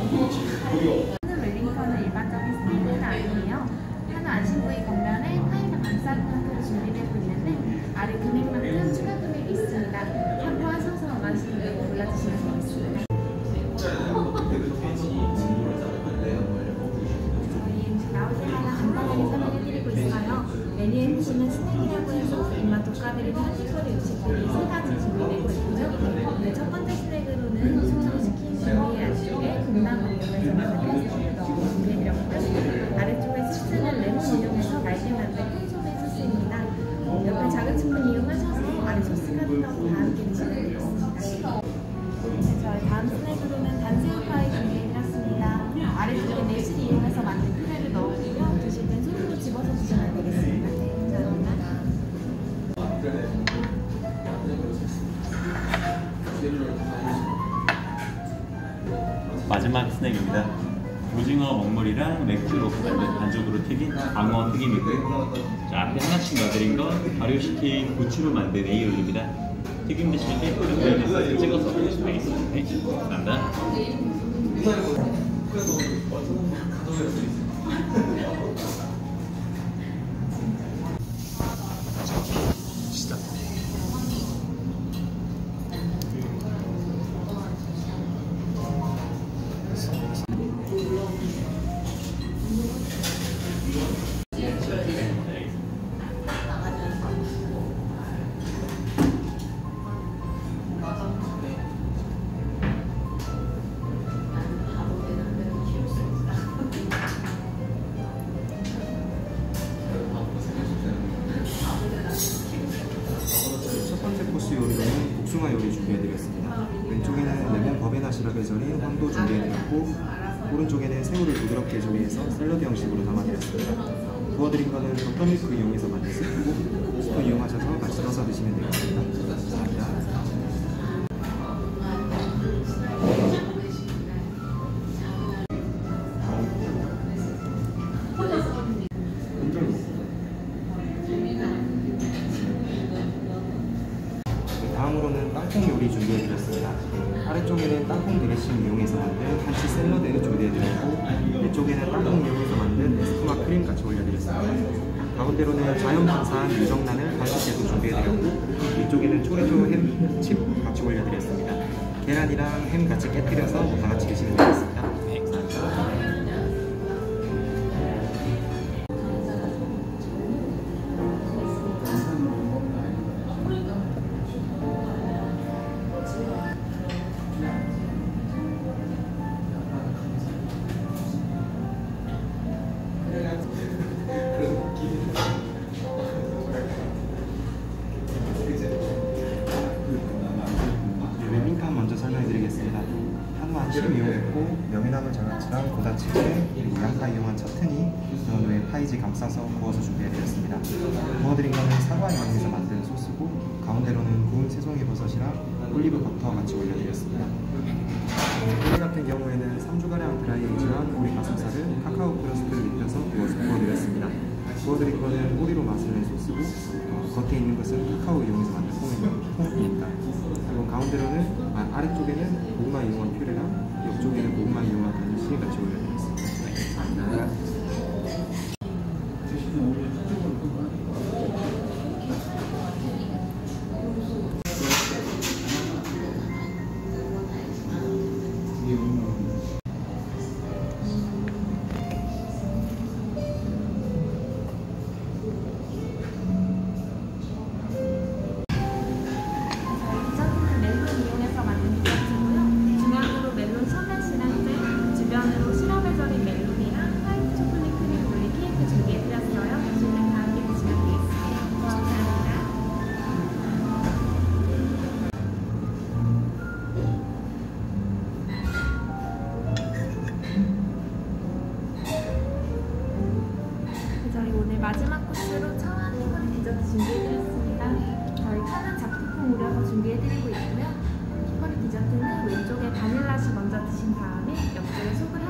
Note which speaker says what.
Speaker 1: 한우 웰링턴은 일반적인 스테이크는 아니에요. 한우 안심부위 겉면에 파이가 감싸는 형태로 준비되고 있는데 아래 금액만큼 추가 금액이 있습니다. 참고하셔서 원하시는 대로 골라주시면 되겠습니다. 저희 나올 때마다 간단하게 설명해드리고 있어요. 메뉴에 보시면 스낵이라고 해서 입맛 돋궈드리는 한식거리 음식들이 3가지 준비되고 있고요. 네, 첫 번째 스낵으로는 숙성시킨 준비의 안쪽에 금방 이용해서 만든 패스트를 넣어 준비해드렸고요. 아래쪽에 소스는 레몬 이용해서 맑게 만든 콘소메 소스입니다. 옆에 작은 스푼 이용하셔서 아래 소스 같은 것도 다 함께 드시면 되겠습니다. 네, 저희 다음 스낵으로는 단새우파이 준비해드렸습니다. 아래쪽에 매실 이용해서 만든 퓨레를 넣었고요. 드실 땐 손으로 집어서 드시면 되겠습니다. 네, 감사합니다.
Speaker 2: 마지막 스낵입니다. 오징어 먹물이랑 맥주로 만든 반죽으로 튀긴 광어 튀김이고요. 자, 앞에 하나씩 넣어드린 거 발효시킨 고추로 만든 에이올입니다. 튀김 드실 때 뿌려서 찍어서 드시면 되겠습니다. 네, 감사합니다.
Speaker 3: 요리로는 복숭아 요리 준비해드렸습니다. 왼쪽에는 레몬 버베나 시럽에 절인 황도 준비해드렸고 오른쪽에는 새우를 부드럽게 조리해서 샐러드 형식으로 담아드렸습니다. 부어드린 거는 버터밀크 이용해서 만든 스프고 스푼 이용하셔서 같이 넣어서 드시면 되겠습니다. 감사합니다. 다음으로는 땅콩 요리 준비해드렸습니다. 아래쪽에는 땅콩 드레싱 이용해서 만든 한치 샐러드 준비해드렸고 위쪽에는 땅콩 이용해서 만든 에스프마 크림 같이 올려드렸습니다. 가운데로는 자연 방사한 유정란을 반죽해서 준비해드렸고 위쪽에는 초레조 햄칩 같이 올려드렸습니다. 계란이랑 햄 같이 깨뜨려서 다 같이 드시면 되겠습니다. 네, 감사합니다. 웰링턴 먼저 설명해드리겠습니다. 한우 안심 이용했고 명이나물 장아찌랑 고다치즈 그리고 양파 이용한 처트니 그런 후에 파이지 감싸서 구워서 준비해드렸습니다. 구워드린 거는 사과 이용해서 만든 소스고 가운데로는 구운 새송이 버섯이랑 올리브 버터 같이 올려드렸습니다. 오리 같은 경우에는 3주가량 드라이에이지한 오리 가슴살을 카카오 크러스트를 입혀서 구워드렸습니다. 구워드린 거는 오리로 맛을 낸 소스고 겉에 있는 것은 카카오 이용해서 만든 콩입니다. 그리고 가운데로는 아래쪽에는 고구마 이용한 퓨레랑 옆쪽에는 고구마 이용한 가니쉬 같이 올려드렸습니다. 감사합니다.
Speaker 1: 마지막 코스로 청아 히버리 디저트 준비해드렸습니다. 저희 천연 잡곡콩 우려서 준비해드리고 있고요. 히버리 디저트는 왼쪽에 바닐라시 먼저 드신 다음에 옆쪽에 속을